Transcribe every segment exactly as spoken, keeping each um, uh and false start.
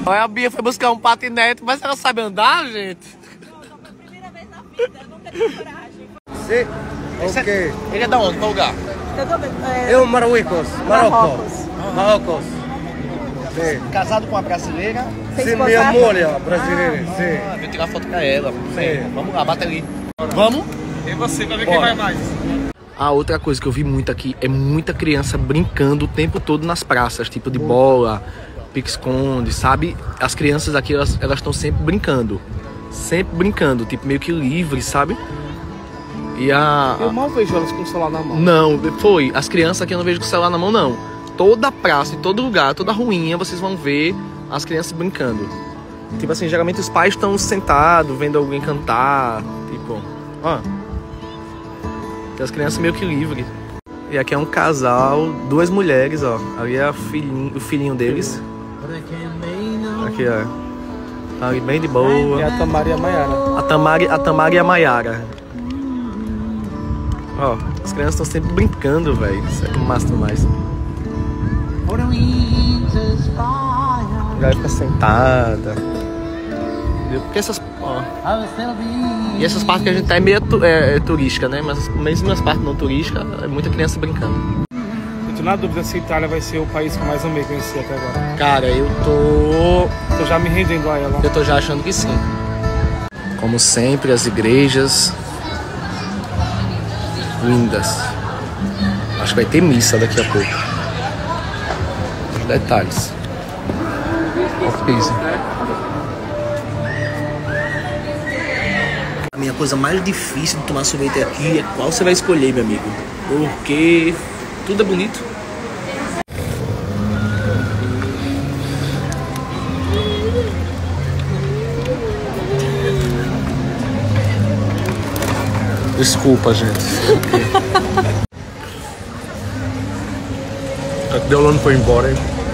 A Bia foi buscar um patinete, mas ela sabe andar, gente? Não, primeira vez na vida, eu nunca tive coragem. Sim. Ok. Ele é da onde? Qual lugar? Eu, Marruecos. Marrocos. Marrocos. Sim. Casado com uma brasileira? Sim, minha mulher brasileira. Sim. Ah, vou tirar foto com ela. Sim. Vamos lá, bate ali. Vamos? E você, pra ver quem vai mais. A outra coisa que eu vi muito aqui é muita criança brincando o tempo todo nas praças, tipo de bola, pique-esconde, sabe? As crianças aqui, elas estão sempre brincando. Sempre brincando, tipo meio que livre, sabe? E a... Eu mal vejo elas com o celular na mão. Não, foi. As crianças aqui eu não vejo com o celular na mão, não. Toda praça, em todo lugar, toda ruinha, vocês vão ver as crianças brincando. Tipo assim, geralmente os pais estão sentados, vendo alguém cantar, tipo... Ó. Tem as crianças meio que livres. E aqui é um casal, duas mulheres, ó. Ali é a filhinho, o filhinho deles. Aqui, ó. Ali bem de boa. E a Tamara e a Mayara. A Tamara, a Tamara e a Mayara. Ó, as crianças estão sempre brincando, velho. Isso é massa demais. A galera fica sentada. Porque essas... Ó. E essas partes que a gente tá é meio tu, é, é turística, né? Mas mesmo nas partes não turísticas, é muita criança brincando. Eu tô na dúvida se a Itália vai ser o país que eu mais amei conhecer até agora. Cara, eu tô... Tô já me rendendo a ela. Eu tô já achando que sim. Como sempre, as igrejas... lindas. Acho que vai ter missa daqui a pouco. Os detalhes. A minha coisa mais difícil de tomar sorvete aqui é qual você vai escolher, meu amigo. Porque tudo é bonito. Desculpa, gente. A Deolane foi embora, hein?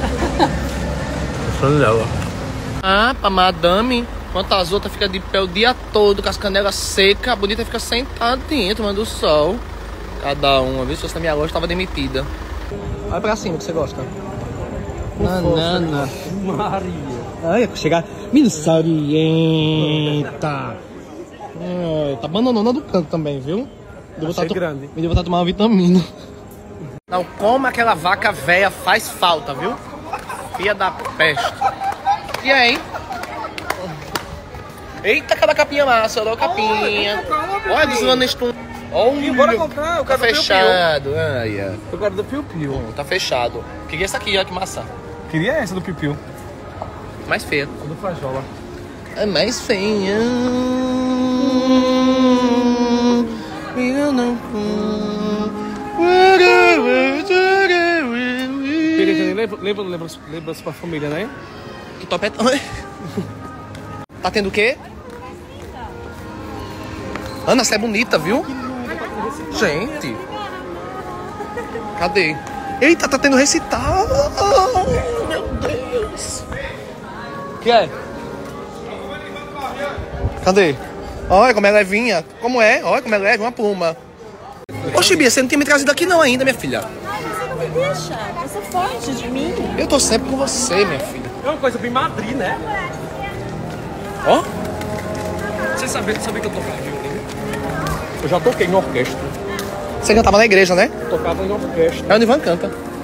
Tô dela. Ah, pra madame, enquanto as outras ficam de pé o dia todo, com as canelas secas, a bonita fica sentadinha, tomando sol. Cada uma, viu? Se fosse na minha loja, tava demitida. Vai pra cima, que você gosta. Banana. Maria. Ai, chegar. Menina salienta. É, tá bananona do canto também, viu? Me Achei grande. Me deu vontade de tomar uma vitamina. Não, como aquela vaca velha faz falta, viu? Filha da peste. E aí, hein? Eita, cada capinha massa, olha a capinha. Olha, desvando nesse tum. Olha, bora comprar, eu quero tá do fechado. Ai, ai. Eu quero do Piu Piu. Tá fechado. Queria essa aqui, olha que massa. Queria essa do Piu Piu. Mais feia. A do Frajola. É mais feia. Eu não... Lembra, lembra, lembra, lembra sua família, né? Que topetão. Tá tendo o quê? Ana, você é bonita, viu? Gente. Cadê? Eita, tá tendo recital. Meu Deus. O que é? Cadê? Olha como é levinha. Como é? Olha como é leve, uma pluma. Oxe, Bia, você não tinha me trazido aqui não ainda, minha filha. Ai, você não me deixa. Você foge de mim. Eu tô sempre com você, minha filha. É uma coisa bem Madrid, né? Ó. Você sabia, sabia que eu tocava violino? Eu já toquei em orquestra. Você cantava na igreja, né? Eu tocava em orquestra. É onde Ivan canta.